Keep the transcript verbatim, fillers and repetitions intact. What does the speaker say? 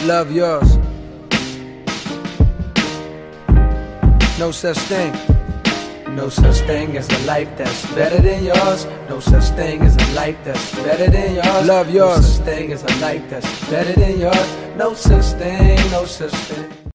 Love yours. No such thing. No such thing as a life that's better than yours. No such thing as a life that's better than yours. Love yours. No such thing as a life that's better than yours. No such thing, no such thing.